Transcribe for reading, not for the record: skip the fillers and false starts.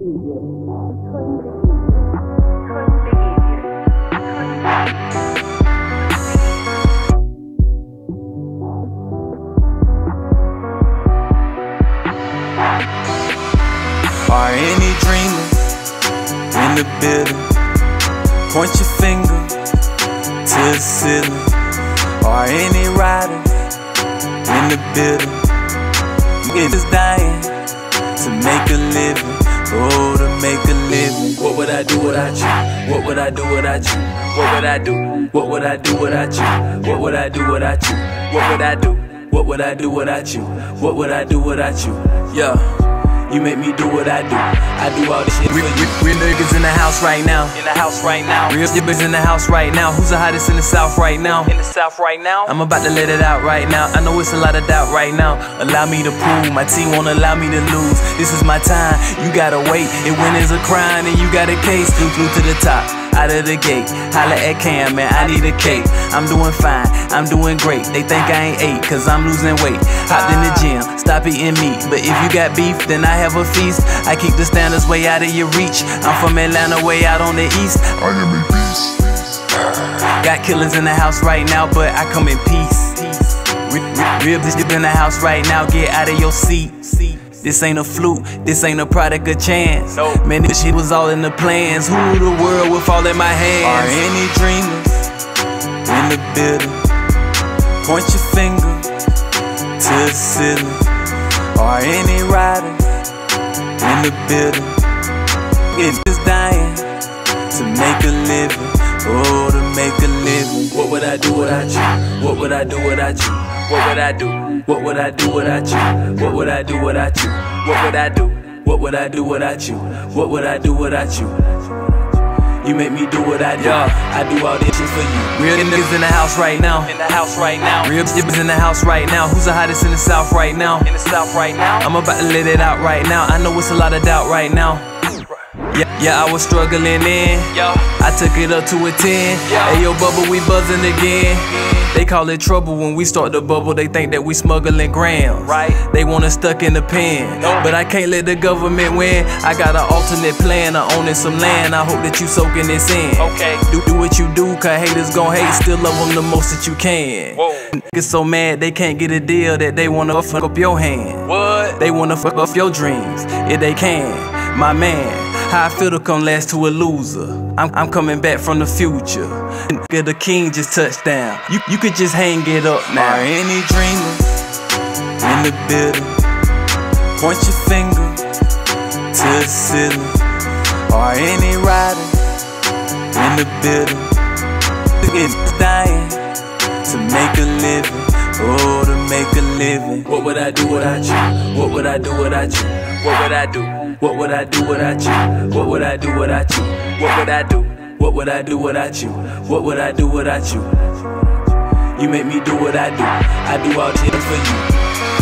Are any dreamers in the building? Point your finger to the ceiling. Are any riders in the building? It is dying to make a living. Oh, to make a living. What would I do without you? What would I do without you? What would I do? What would I do without you? What would I do without you? What would I do? What would I do without you? What would I do without you? Yeah. You make me do what I do. I do all this shit for you. Real niggas in the house right now. In the house right now. Real niggas in the house right now. Who's the hottest in the South right now? In the South right now. I'm about to let it out right now. I know it's a lot of doubt right now. Allow me to prove. My team won't allow me to lose. This is my time. You gotta wait. And when there's a crime and you got a case, flew to the top. Out of the gate, holla at Cam, man, I need a cake. I'm doing fine, I'm doing great. They think I ain't ate, cause I'm losing weight. Hopped in the gym, stop eating meat. But if you got beef, then I have a feast. I keep the standards way out of your reach. I'm from Atlanta, way out on the east. I am in peace. Got killers in the house right now, but I come in peace. Real bitch in the house right now, get out of your seat. This ain't a fluke, this ain't a product of chance. Man, this shit was all in the plans. Who knew the world would fall in my hands? Are any dreamers in the building? Point your finger to the ceiling. Are any riders in the building? It's just dying to make a living. Oh, to make a living. What would I do without you? What would I do without you? What would I do? What would I do without you? What would I do without you? What would I do? What would I do without you? What would I do without you? You make me do what I do. I do all this shit for you. Real niggas in the house right now. In the house right now. Real niggas in the house right now. Who's the hottest in the South right now? In the South right now. I'm about to let it out right now. I know it's a lot of doubt right now. Yeah, I was struggling in. I took it up to a 10. Hey, yo, bubble, we buzzing again. They call it trouble when we start the bubble. They think that we smuggling grams. They want us stuck in the pen. But I can't let the government win. I got an alternate plan of owning some land. I hope that you soaking this in. Do what you do, cause haters gon' hate. Still love them the most that you can. Niggas so mad they can't get a deal that they wanna fuck up your hand. They wanna fuck up your dreams if they can. My man, how I feel to come last to a loser. I'm coming back from the future. Nigga, the king just touched down. You could just hang it up now. Are any dreamers in the building? Point your finger to the ceiling. Are any riders in the building? It's dying to make a living. Oh, to make a living. What would I do without you? What would I do without you? What would I do? What would I do without you? What would I do without you? What would I do? What would I do without you? What would I do without you? You make me do what I do. I do all this shit for you.